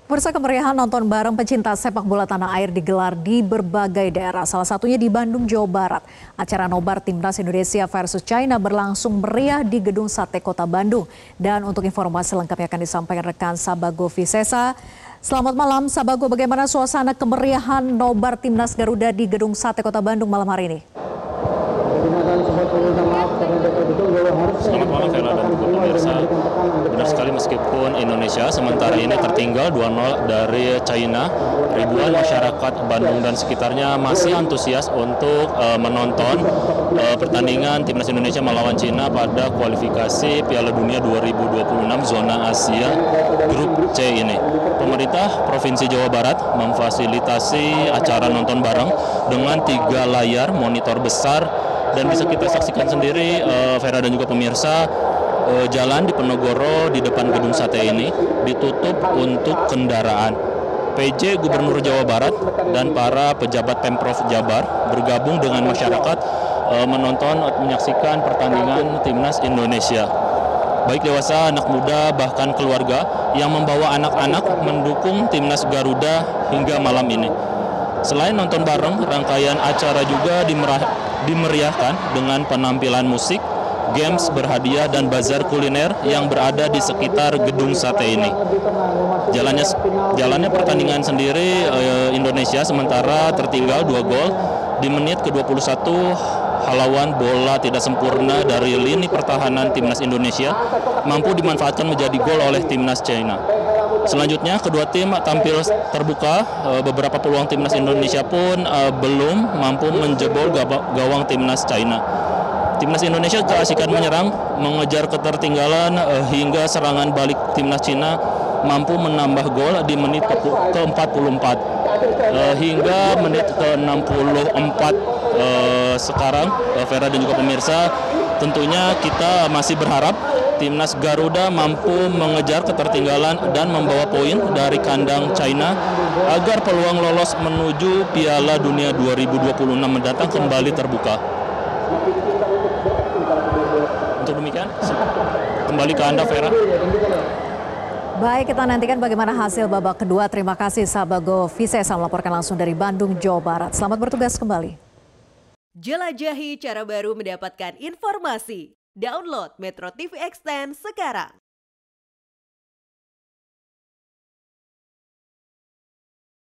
Pemirsa, kemeriahan nonton bareng pecinta sepak bola tanah air digelar di berbagai daerah, salah satunya di Bandung, Jawa Barat. Acara nobar Timnas Indonesia versus China berlangsung meriah di Gedung Sate Kota Bandung. Dan untuk informasi lengkapnya akan disampaikan rekan Sabago Visesa. Selamat malam Sabago, bagaimana suasana kemeriahan nobar Timnas Garuda di Gedung Sate Kota Bandung malam hari ini? Selamat malam Vela dan juga pemirsa. Benar sekali, meskipun Indonesia sementara ini tertinggal 2-0 dari China, ribuan masyarakat Bandung dan sekitarnya masih antusias untuk menonton pertandingan Timnas Indonesia melawan China pada kualifikasi Piala Dunia 2026 zona Asia Grup C ini. Pemerintah Provinsi Jawa Barat memfasilitasi acara nonton bareng dengan 3 layar monitor besar. Dan bisa kita saksikan sendiri, Vera dan juga pemirsa, jalan di Penogoro di depan Gedung Sate ini ditutup untuk kendaraan. PJ Gubernur Jawa Barat dan para pejabat Pemprov Jabar bergabung dengan masyarakat menyaksikan pertandingan Timnas Indonesia. Baik dewasa, anak muda, bahkan keluarga yang membawa anak-anak mendukung Timnas Garuda hingga malam ini. Selain nonton bareng, rangkaian acara juga dimeriahkan dengan penampilan musik, games berhadiah, dan bazar kuliner yang berada di sekitar Gedung Sate ini. Jalannya pertandingan sendiri, Indonesia sementara tertinggal 2 gol di menit ke-21. Halauan bola tidak sempurna dari lini pertahanan Timnas Indonesia mampu dimanfaatkan menjadi gol oleh Timnas China. Selanjutnya kedua tim tampil terbuka, beberapa peluang Timnas Indonesia pun belum mampu menjebol gawang Timnas China. Timnas Indonesia keasikan menyerang, mengejar ketertinggalan hingga serangan balik Timnas China mampu menambah gol di menit ke-44 hingga menit ke-64. Sekarang Vera dan juga pemirsa, tentunya kita masih berharap Timnas Garuda mampu mengejar ketertinggalan dan membawa poin dari kandang China agar peluang lolos menuju Piala Dunia 2026 mendatang kembali terbuka. Untuk demikian, kembali ke Anda, Vera. Baik, kita nantikan bagaimana hasil babak kedua. Terima kasih Sabago Visesa melaporkan langsung dari Bandung, Jawa Barat. Selamat bertugas kembali. Jelajahi cara baru mendapatkan informasi. Download Metro TV Extend sekarang.